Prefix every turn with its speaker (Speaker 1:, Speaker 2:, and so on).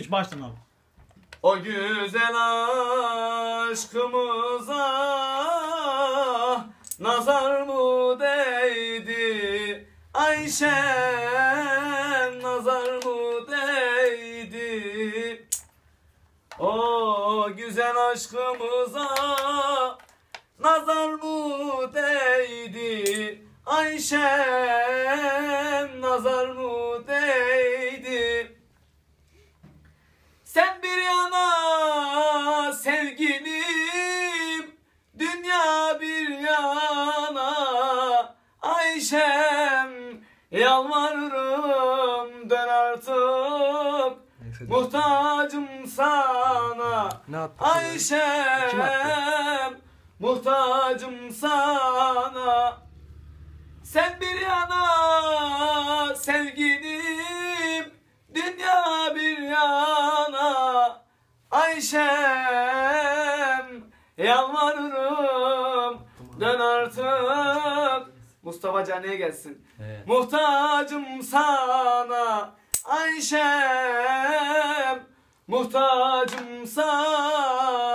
Speaker 1: Konuş baştan abi.
Speaker 2: O güzel aşkımıza nazar mı değdi Ayşem, nazar mı değdi? O güzel aşkımıza nazar mı değdi Ayşem, nazar mı değdi? Sen bir yana sevgilim, dünya bir yana Ayşem, yalvarırım dön artık, muhtacım sana Ayşem, muhtacım sana. Sen bir yana sevgilim, dünya bir yana Ayşem, yalvarırım dön artık. Mustafa Cani'ye gelsin. Evet. Muhtacım sana Ayşem, muhtacım sana.